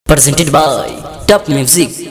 presented by Top Music.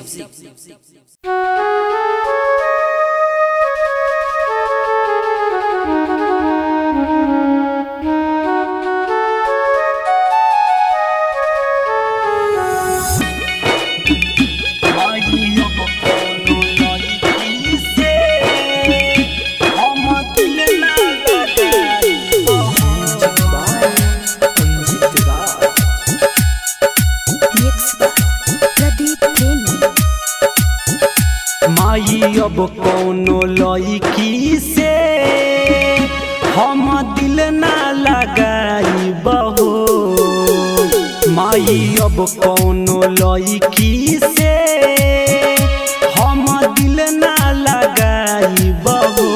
माई अब कौनो लईकी से हम दिल ना लगाई बहो। माई अब कौनो लईकी से हम दिल ना लगाई बहो।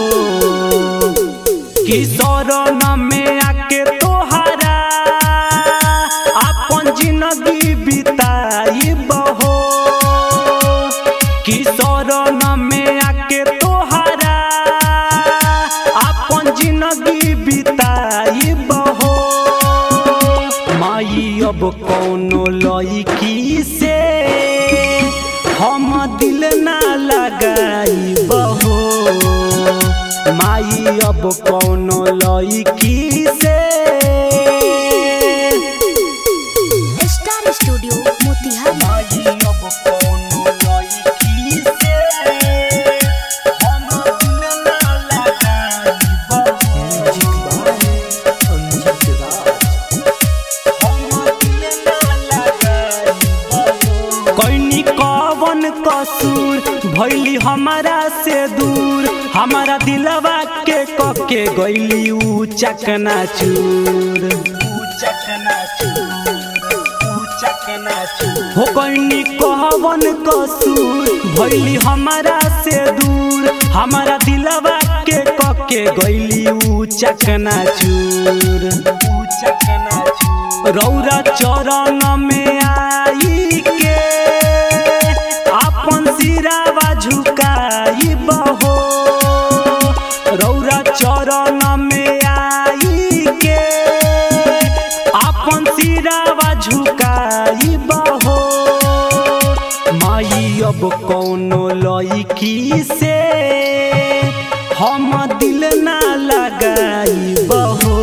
कि शरण में आके तोहरा अपन जिंदगी बिताई बहो। कि शरण में आके तोहरा अपन जिंदगी बिताई बहो। माई अब कौनो लईकी से हम दिल ना लगाई बहो। माई अब कौनो लईकी से स्टार स्टूडियो मोतिहारी। माई अब कौनो लईकी से हम दिल ना लगाई बहो। हम दिल ना लगाई बहो। कइनी कवन कसूर भइली हमारा से दूर। हमारा दिलवा के कके गइली ऊ चकनाचूर। हो कइनी कहवन कसूर भइली हमारा से दूर। हमारा दिलवा के कके गइली ऊ चकनाचूर। रौरा चरण में आई के अपन सिरावा झुकाई बहो। रौरा चरण में आई के अपन सिरावा झुकाई बहो। माई अब कौनो लईकी से हम दिल ना लगाई बहो।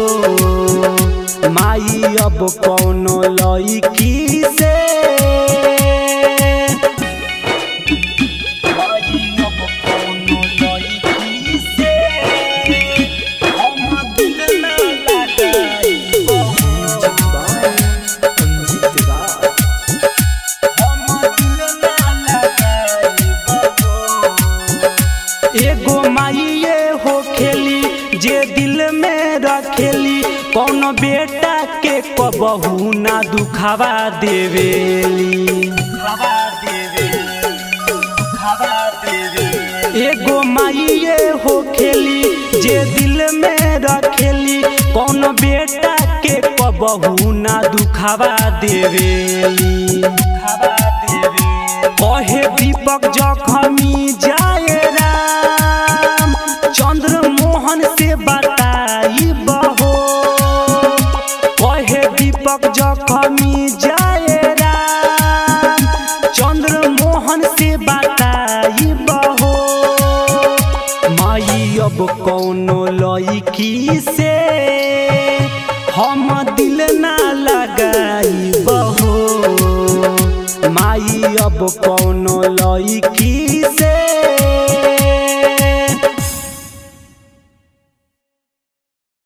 माई अब कौनो लईकी से एगो माइये हो खेली जे दिल में रखेली। कौनो बेटा के कबहू ना दुखावा देवेली। एगो माइये हो खेली जे दिल में रखेली। कौनो बेटा के कबहू ना दुखावा देवेली। कहे दीपक जखमी जाए राम चंद्र मोहन से बताई बहो। कहे दीपक जखमी जाए राम चंद्र मोहन से बताई बहो। माई अब कौनो लईकी से हम दिल ना लगाई बहो। माई अब कौनो लईकी से